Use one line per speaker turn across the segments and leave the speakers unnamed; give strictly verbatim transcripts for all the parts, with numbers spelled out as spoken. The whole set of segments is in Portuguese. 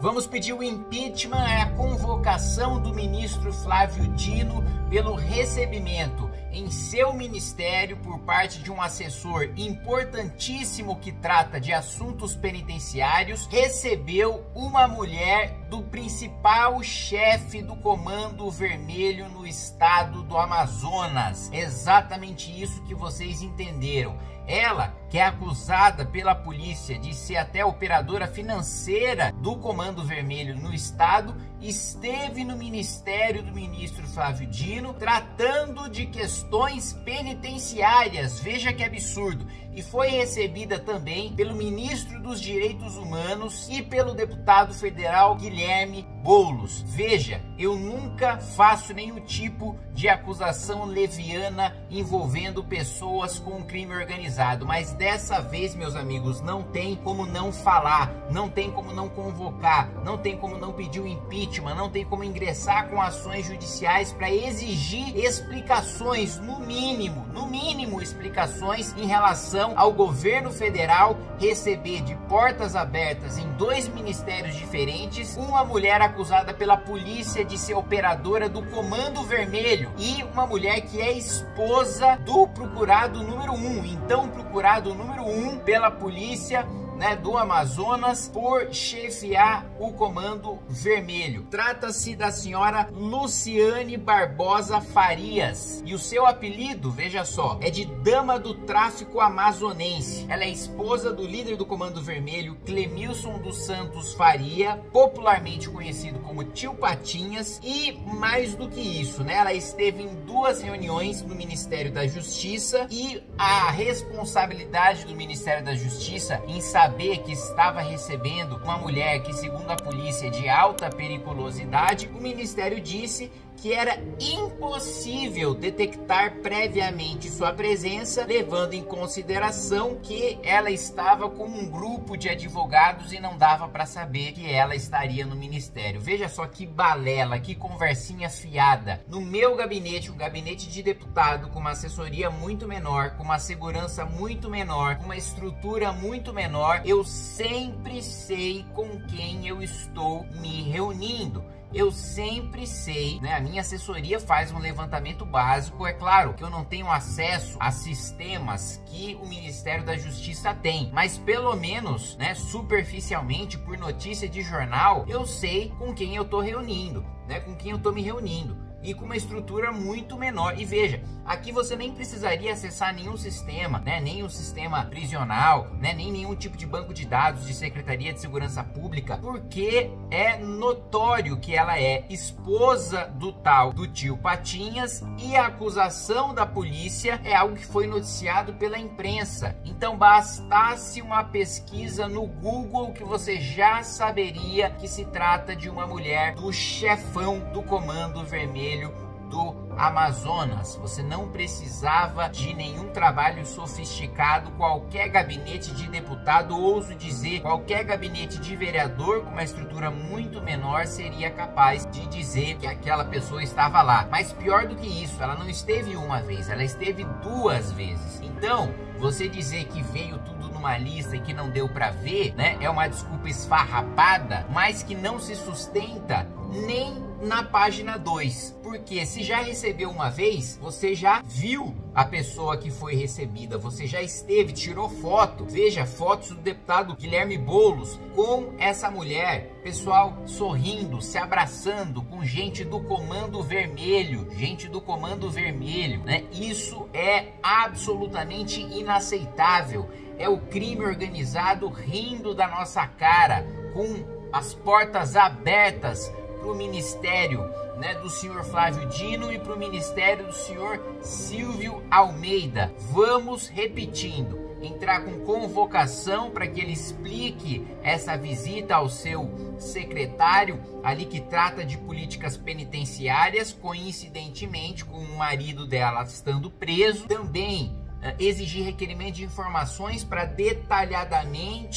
Vamos pedir o impeachment, é a convocação do ministro Flávio Dino pelo recebimento em seu ministério por parte de um assessor importantíssimo que trata de assuntos penitenciários, recebeu uma mulher do principal chefe do Comando Vermelho no estado do Amazonas. Exatamente isso que vocês entenderam. Ela, que é acusada pela polícia de ser até operadora financeira do Comando Vermelho no estado, esteve no ministério do ministro Flávio Dino tratando de questões penitenciárias. Veja que absurdo. E foi recebida também pelo ministro dos Direitos Humanos e pelo deputado federal Guilherme Boulos. Veja, eu nunca faço nenhum tipo de acusação leviana envolvendo pessoas com crime organizado, mas dessa vez, meus amigos, não tem como não falar, não tem como não convocar, não tem como não pedir o impeachment, não tem como ingressar com ações judiciais para exigir explicações, no mínimo, no mínimo explicações em relação ao governo federal receber de portas abertas em dois ministérios diferentes uma mulher acusada pela polícia de ser operadora do Comando Vermelho e uma mulher que é esposa do procurado número um, então procurado número um pela polícia, né, do Amazonas por chefiar o Comando Vermelho. Trata-se da senhora Luciane Barbosa Farias e o seu apelido, veja só, é de Dama do Tráfico Amazonense. Ela é esposa do líder do Comando Vermelho, Clemilson dos Santos Faria, popularmente conhecido como Tio Patinhas, e mais do que isso, né, ela esteve em duas reuniões no Ministério da Justiça e a responsabilidade do Ministério da Justiça em saber saber que estava recebendo uma mulher que, segundo a polícia, é de alta periculosidade, o ministério disse que era impossível detectar previamente sua presença, levando em consideração que ela estava com um grupo de advogados e não dava para saber que ela estaria no ministério. Veja só que balela, que conversinha fiada. No meu gabinete, um gabinete de deputado com uma assessoria muito menor, com uma segurança muito menor, com uma estrutura muito menor, eu sempre sei com quem eu estou me reunindo. Eu sempre sei, né? A minha assessoria faz um levantamento básico. É claro que eu não tenho acesso a sistemas que o Ministério da Justiça tem, mas pelo menos, né, superficialmente, por notícia de jornal, eu sei com quem eu tô reunindo, né? Com quem eu tô me reunindo. E com uma estrutura muito menor. E veja, aqui você nem precisaria acessar nenhum sistema, né? Nem o sistema prisional, né? Nem nenhum tipo de banco de dados de Secretaria de Segurança Pública, porque é notório que ela é esposa do tal do Tio Patinhas e a acusação da polícia é algo que foi noticiado pela imprensa. Então bastasse uma pesquisa no Google que você já saberia que se trata de uma mulher do chefão do Comando Vermelho do Amazonas. Você não precisava de nenhum trabalho sofisticado. Qualquer gabinete de deputado, ouso dizer, qualquer gabinete de vereador com uma estrutura muito menor seria capaz de dizer que aquela pessoa estava lá. Mas pior do que isso, ela não esteve uma vez, ela esteve duas vezes. Então, você dizer que veio tudo numa lista e que não deu para ver, né, é uma desculpa esfarrapada, mas que não se sustenta nem na página dois, porque se já recebeu uma vez, você já viu a pessoa que foi recebida, você já esteve, tirou foto. Veja, fotos do deputado Guilherme Boulos com essa mulher, pessoal sorrindo, se abraçando com gente do Comando Vermelho, gente do Comando Vermelho, né? Isso é absolutamente inaceitável. É o crime organizado rindo da nossa cara, com as portas abertas para o ministério, né, do senhor Flávio Dino e para o ministério do senhor Silvio Almeida. Vamos repetindo, entrar com convocação para que ele explique essa visita ao seu secretário ali que trata de políticas penitenciárias, coincidentemente com o marido dela estando preso. Também uh, exigir requerimento de informações para detalhadamente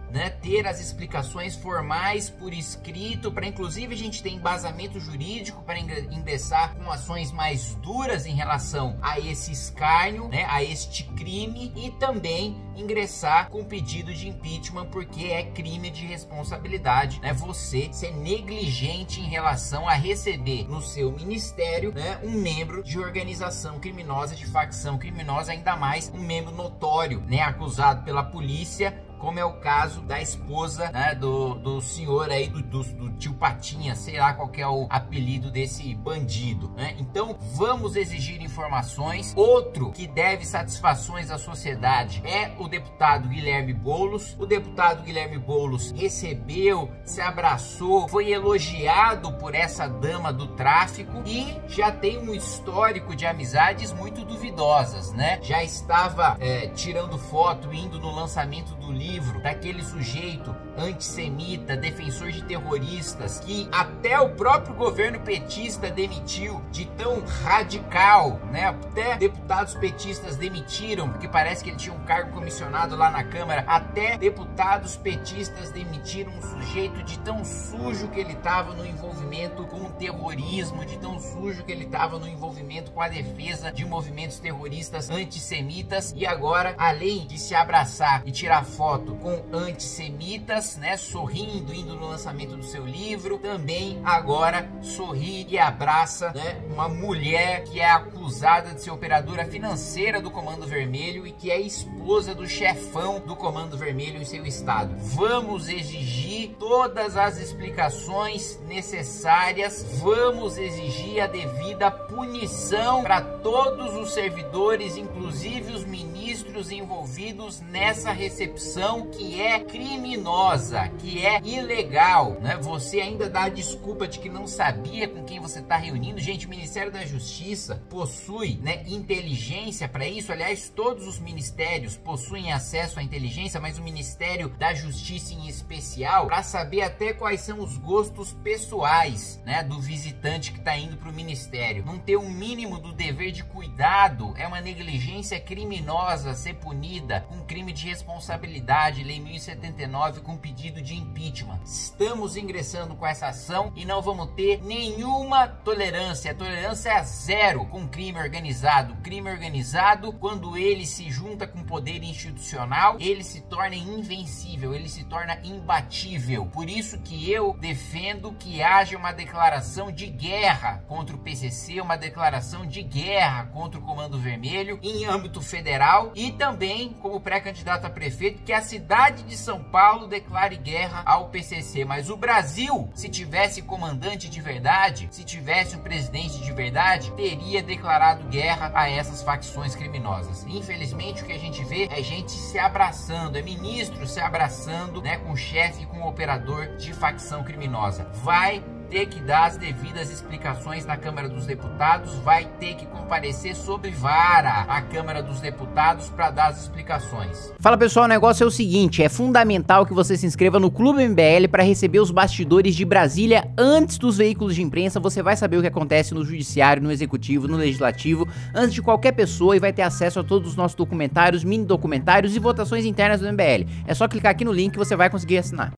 né, ter as explicações formais por escrito, para inclusive a gente ter embasamento jurídico para ingressar com ações mais duras em relação a esse escárnio, né, a este crime, e também ingressar com pedido de impeachment, porque é crime de responsabilidade, né, você ser negligente em relação a receber no seu ministério, né, um membro de organização criminosa, de facção criminosa, ainda mais um membro notório, né, acusado pela polícia, como é o caso da esposa, né, do, do senhor aí, do, do, do tio Patinha, sei lá qual que é o apelido desse bandido, né? Então vamos exigir informações. Outro que deve satisfações à sociedade é o deputado Guilherme Boulos. O deputado Guilherme Boulos recebeu, se abraçou, foi elogiado por essa dama do tráfico e já tem um histórico de amizades muito duvidosas, né? Já estava é, tirando foto, indo no lançamento do livro livro daquele sujeito antissemita, defensor de terroristas, que até o próprio governo petista demitiu, de tão radical, né? Até deputados petistas demitiram, porque parece que ele tinha um cargo comissionado lá na Câmara. Até deputados petistas demitiram um sujeito de tão sujo que ele estava no envolvimento com o terrorismo, de tão sujo que ele estava no envolvimento com a defesa de movimentos terroristas antissemitas. E agora, além de se abraçar e tirar foto com antissemitas, né, sorrindo, indo no lançamento do seu livro, também agora sorri e abraça, né, uma mulher que é acusada de ser operadora financeira do Comando Vermelho e que é esposa do chefão do Comando Vermelho em seu estado. Vamos exigir todas as explicações necessárias, vamos exigir a devida punição para todos os servidores, inclusive os ministros envolvidos nessa recepção que é criminosa, que é ilegal, né? Você ainda dá a desculpa de que não sabia com quem você está reunindo. Gente, o Ministério da Justiça possui, né, inteligência para isso. Aliás, todos os ministérios possuem acesso à inteligência, mas o Ministério da Justiça em especial, para saber até quais são os gostos pessoais, né, do visitante que está indo para o ministério. Não ter um mínimo do dever de cuidado é uma negligência criminosa a ser punida com crime de responsabilidade, lei mil e setenta e nove, com pedido de impeachment. Estamos ingressando com essa ação e não vamos ter nenhuma tolerância. A tolerância é zero com crime organizado. Crime organizado, quando ele se junta com poder institucional, ele se torna invencível, ele se torna imbatível. Por isso que eu defendo que haja uma declaração de guerra contra o P C C, uma declaração de guerra contra o Comando Vermelho em âmbito federal, e também, como pré-candidato a prefeito, que a cidade de São Paulo declare guerra ao P C C. Mas o Brasil, se tivesse comandante de verdade, se tivesse um presidente de verdade, teria declarado guerra a essas facções criminosas. Infelizmente, o que a gente vê é gente se abraçando, é ministro se abraçando, né, com o chefe e com o operador de facção criminosa. Vai ter que dar as devidas explicações na Câmara dos Deputados, vai ter que comparecer sob vara à Câmara dos Deputados para dar as explicações.
Fala pessoal, o negócio é o seguinte, é fundamental que você se inscreva no Clube M B L para receber os bastidores de Brasília antes dos veículos de imprensa. Você vai saber o que acontece no Judiciário, no Executivo, no Legislativo, antes de qualquer pessoa, e vai ter acesso a todos os nossos documentários, mini documentários e votações internas do M B L. É só clicar aqui no link que você vai conseguir assinar.